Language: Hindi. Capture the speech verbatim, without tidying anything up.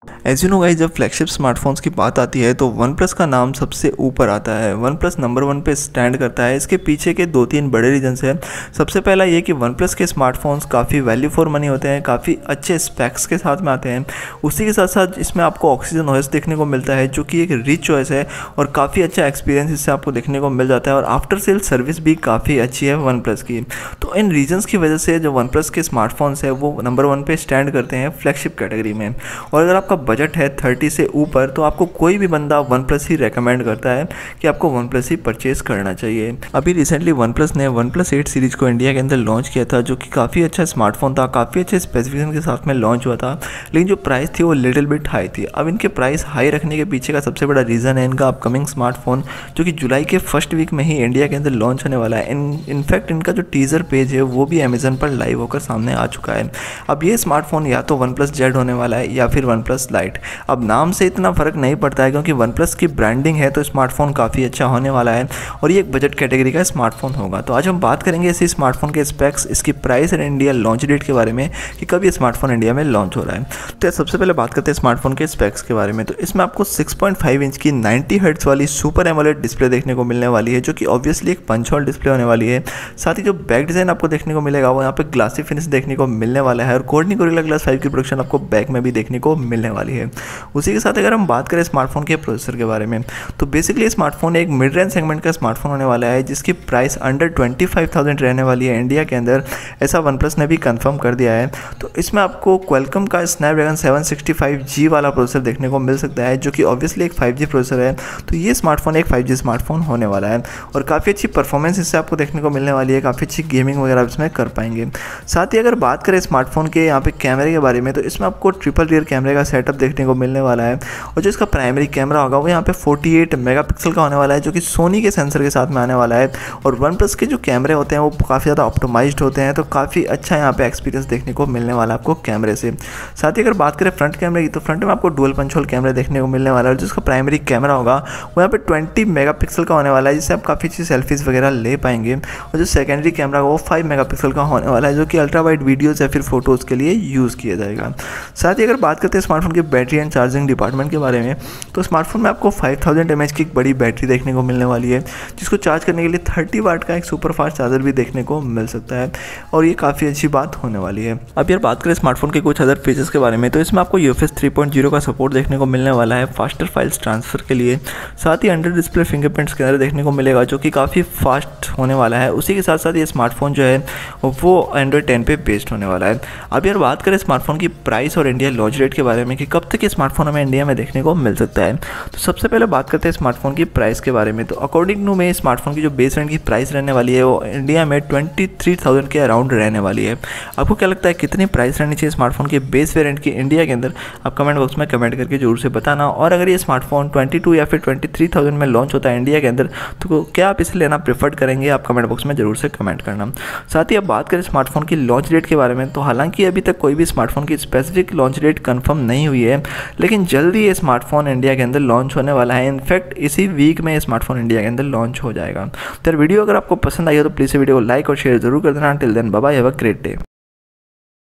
एज यू नो गाइस, जब फ्लैगशिप स्मार्टफोन्स की बात आती है तो वन प्लस का नाम सबसे ऊपर आता है। वन प्लस नंबर वन पे स्टैंड करता है। इसके पीछे के दो तीन बड़े रीजंस हैं। सबसे पहला ये कि वन प्लस के स्मार्टफोन्स काफ़ी वैल्यू फॉर मनी होते हैं, काफ़ी अच्छे स्पेक्स के साथ में आते हैं। उसी के साथ साथ इसमें आपको ऑक्सीजन ओएस देखने को मिलता है, जो कि एक रिच चॉइस है और काफ़ी अच्छा एक्सपीरियंस इससे आपको देखने को मिल जाता है। और आफ्टर सेल सर्विस भी काफ़ी अच्छी है वन प्लस की। तो इन रीजंस की वजह से जो वन प्लस के स्मार्टफोन्स है वो नंबर वन पे स्टैंड करते हैं फ्लैगशिप कैटेगरी में। और अगर आपका बजट है थर्टी से ऊपर तो आपको कोई भी बंदा वन प्लस ही रेकमेंड करता है कि आपको वन प्लस ही परचेज करना चाहिए। अभी रिसेंटली वन प्लस ने वन प्लस एट सीरीज को इंडिया के अंदर लॉन्च किया था, जो कि काफ़ी अच्छा स्मार्टफोन था, काफ़ी अच्छे स्पेसिफिकेशन के साथ में लॉन्च हुआ था। लेकिन जो प्राइस थी वो लिटिल बिट हाई थी। अब इनके प्राइस हाई रखने के पीछे का सबसे बड़ा रीज़न है इनका अपकमिंग स्मार्टफोन, जो कि जुलाई के फर्स्ट वीक में ही इंडिया के अंदर लॉन्च होने वाला है। इन इनफैक्ट इनका जो टीजर पेज है वो भी अमेजन पर लाइव होकर सामने आ चुका है। अब ये स्मार्टफोन या तो वन प्लस जेड होने वाला है या फिर वन प्लस लाइट। अब नाम से इतना फ़र्क नहीं पड़ता है, क्योंकि वन प्लस की ब्रांडिंग है तो स्मार्टफोन काफ़ी अच्छा होने वाला है और ये एक बजट कैटेगरी का स्मार्टफोन होगा। तो आज हम बात करेंगे इसी स्मार्टफोन के स्पेक्स, इसकी प्राइस और इंडिया लॉन्च डेट के बारे में कि कब ये स्मार्टफोन इंडिया में लॉन्च हो रहा है। तो सबसे पहले बात करते हैं स्मार्टफोन के स्पेक्स के बारे में। तो इसमें आपको सिक्स पॉइंट फाइव इंच की नाइंटी हर्ट्ज वाली सुपर एमोलेड डिस्प्ले देखने को मिलने वाली है, जो कि ऑब्वियसली एक पंच होल डिस्प्ले होने वाली है। साथ ही जो बैक डिज़ाइन आपको देखने को मिलेगा वो यहाँ पे ग्लासी फिनिश देखने को मिलने वाला है और कोर्निंग गोरिल्ला ग्लास फाइव की प्रोडक्शन आपको बैक में भी देखने को मिलने वाली है। उसी के साथ अगर हम बात करें स्मार्टफोन के प्रोसेसर के बारे में, तो बेसिकली स्मार्टफोन एक मिड रेंज सेगमेंट का स्मार्टफोन होने वाला है, जिसकी price under twenty five thousand रहने वाली है इंडिया के अंदर। ऐसा वन प्लस ने भी कंफर्म कर दिया है। तो इसमें आपको क्वालकॉम का Snapdragon seven sixty five G वाला प्रोसेसर देखने को मिल सकता है, जो कि ऑब्वियसली एक फाइव जी प्रोसेसर है। तो ये स्मार्टफोन एक फाइव जी स्मार्टफोन होने वाला है और काफ़ी अच्छी परफॉर्मेंस इससे आपको देखने को मिलने वाली है, काफ़ी अच्छी गेमिंग वगैरह इसमें कर पाएंगे। साथ ही अगर बात करें स्मार्टफोन के यहाँ पे कैमरे के बारे में, तो इसमें आपको ट्रिपल रियर कैमरे का सेटअप देखने को मिलने वाला है और जो इसका प्राइमरी कैमरा होगा वो यहाँ पे फोर्टी एट मेगापिक्सल का होने वाला है, जो कि सोनी के सेंसर के साथ में आने वाला है। और वन प्लस के जो कैमरे होते हैं वो काफ़ी ज़्यादा ऑप्टिमाइज्ड होते हैं, तो काफ़ी अच्छा यहाँ पे एक्सपीरियंस देखने को मिलने वाला है आपको कैमरे से। साथ ही अगर बात करें फ्रंट कैमरे की, तो फ्रंट में आपको डुअल पंच होल कैमरे देखने को मिलने वाला है। जिसका प्राइमरी कैमरा होगा वो यहाँ पे ट्वेंटी मेगापिक्सल का होने वाला है, जिससे आप काफ़ी अच्छी सेल्फीज़ वगैरह ले पाएंगे। और जो सेकेंडरी कैमरा वो फाइव मेगापिक्सल का होने वाला है, जो कि अल्ट्रा वाइड वीडियोज़ या फिर फोटोज़ के लिए यूज़ किया जाएगा। साथ ही अगर बात करते हैं स्मार्टफोन की बैटरी एंड चार्जिंग डिपार्टमेंट के बारे में, तो स्मार्टफोन में आपको फाइव थाउजेंड एम एच की एक बड़ी बैटरी देखने को मिलने वाली है, जिसको चार्ज करने के लिए थर्टी वाट का एक सुपर फास्ट चार्जर भी देखने को मिल सकता है और ये काफ़ी अच्छी बात होने वाली है। अब यार बात करें स्मार्टफोन के कुछ अदर फीचर्स के बारे में, तो इसमें आपको यूएफएस थ्री पॉइंट ज़ीरो का सपोर्ट देखने को मिलने वाला है फास्टर फाइल्स ट्रांसफर के लिए। साथ ही अंडर डिस्प्ले फिंगरप्रिंट स्कैनर देखने को मिलेगा, जो कि काफ़ी फास्ट होने वाला है। उसी के साथ साथ ये स्मार्टफोन जो है वो एंड्रॉइड टेन पे बेस्ड होने वाला है। अब यार बात करें स्मार्टफोन की प्राइस और इंडिया लॉन्च डेट के बारे में कि कब तक ये स्मार्टफोन हमें इंडिया में देखने को मिल सकता है। तो सबसे पहले बात करते हैं स्मार्टफोन की प्राइस के बारे में। तो अकॉर्डिंग टू में स्मार्टफोन की जो बेस वेरिएंट की प्राइस रहने वाली है वो इंडिया में ट्वेंटी थ्री थाउजेंड के अराउंड रहने वाली है। आपको क्या लगता है कितनी प्राइस रहनी चाहिए स्मार्टफोन के बेस वेरिएंट की इंडिया के अंदर? आप कमेंट बॉक्स में कमेंट करके जरूर से बताना। और अगर ये स्मार्टफोन ट्वेंटी टू या फिर ट्वेंटी थ्री थाउजेंड में लॉन्च होता है इंडिया के अंदर, तो क्या आप इसे लेना प्रेफर करेंगे? आप कमेंट बॉक्स में जरूर से कमेंट करना। साथ ही अब बात करें स्मार्टफोन की लॉन्च डेट के बारे में, तो हालांकि अभी तक कोई भी स्मार्टफोन की स्पेसिफिक लॉन्च डेट कंफर्म नहीं हुई है, लेकिन जल्दी ये स्मार्टफोन इंडिया के अंदर लॉन्च होने वाला है। इनफैक्ट इसी वीक में ये स्मार्टफोन इंडिया के अंदर लॉन्च हो जाएगा। तो वीडियो अगर आपको पसंद आई हो तो प्लीज़ वीडियो को लाइक और शेयर जरूर कर देना। Till then bye bye, have a great day.